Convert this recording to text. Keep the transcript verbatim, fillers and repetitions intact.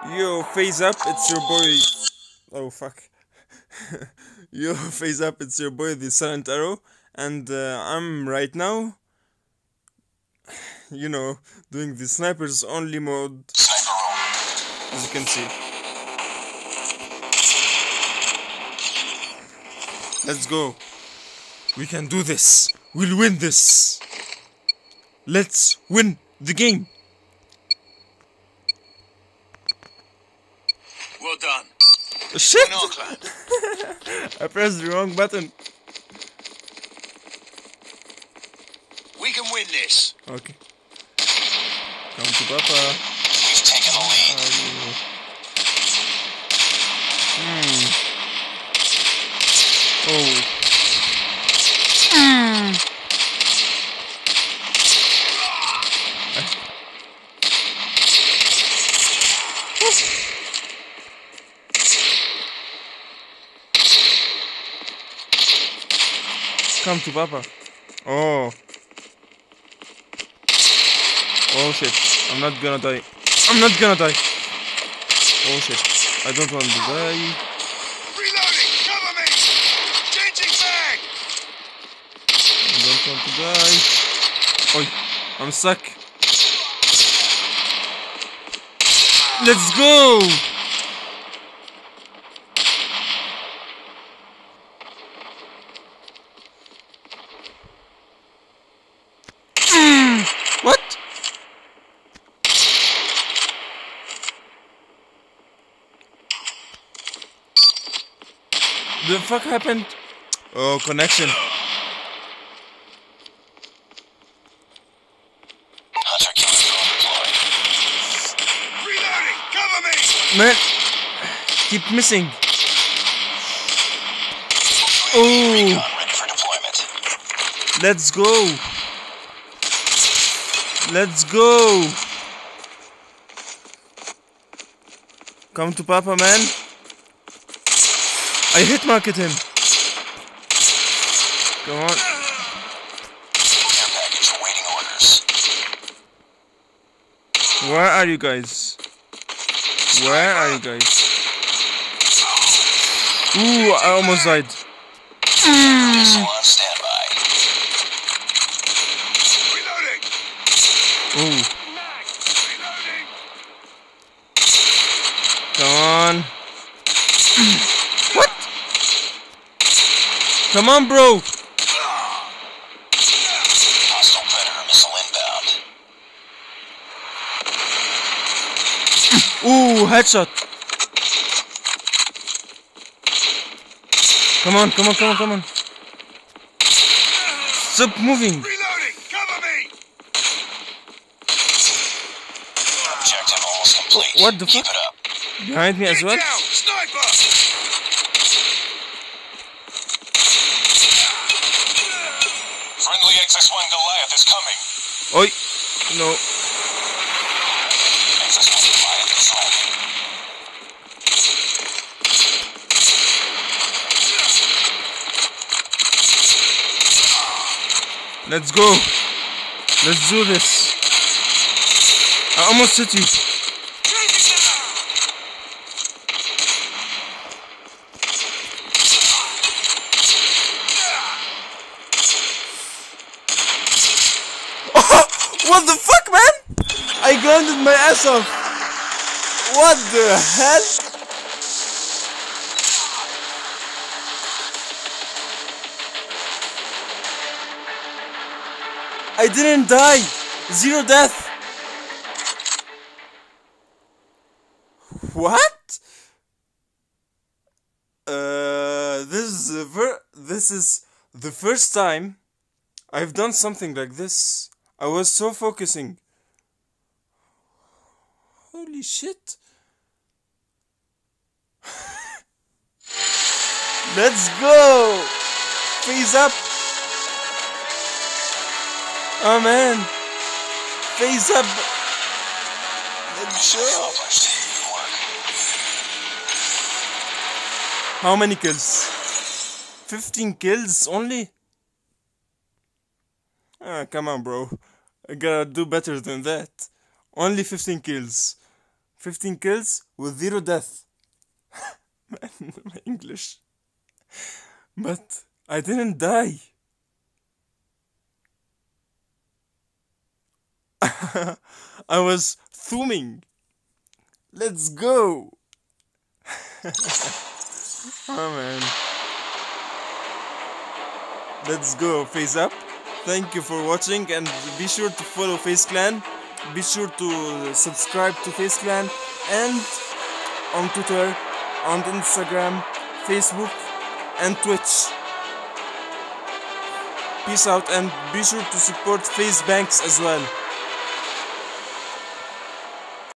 Yo, phase up, it's your boy. Oh fuck. Yo, phase up, it's your boy, the Silent Arrow, and uh, I'm right now, you know, doing the snipers only mode, as you can see. Let's go. We can do this. We'll win this. Let's win the game. Well done. Shit! Win our clan. I pressed the wrong button. We can win this. Okay. Come to Papa. We've taken the lead. Hmm. Oh. Mm. Come to Papa. Oh. Oh shit. I'm not gonna die. I'm not gonna die. Oh shit. I don't want to die. Reloading! Cover me! Changing mag! I don't want to die. Oi. I'm stuck. Let's go! What? The fuck happened? Oh, connection. Hunter killer drone deployed. Reloading! Cover me! Man, keep missing. Oh, Recon ready for deployment. let's go. Let's go. Come to Papa, man. I hit market him. Come on. Care package awaiting orders. Where are you guys? Where are you guys? Ooh, I almost died. Missile on standby. Reloading! Ooh, Mag! Reloading! come on. What? Come on, bro. Hostile Predator missile inbound. Ooh, headshot. Come on, come on, come on, come on. Stop moving. Reloading! Cover me! Objective almost complete. What the Keep fuck? it up. Behind me as well. Get down! Sniper! Friendly X S one Goliath is coming. Oi. No. X S one Goliath is tracking. Let's go. Let's do this. I almost hit you. What the fuck, man? I grounded my ass off. What the hell? I didn't die. Zero death. What? Uh, this is the ver this is the first time I've done something like this. I was so focusing. Holy shit. Let's go. Phase up. Oh man. Phase up. Let's go. Accomplished. Good work. How many kills? fifteen kills only? Ah, come on, bro. I gotta do better than that. Only fifteen kills. fifteen kills with zero death. Man, my English. But I didn't die. I was thumbing. Let's go. Oh man. Let's go, Face Up. Thank you for watching, and be sure to follow Face Clan. Be sure to subscribe to Face Clan, and on Twitter, on Instagram, Facebook, and Twitch. Peace out, and be sure to support Face Banks as well.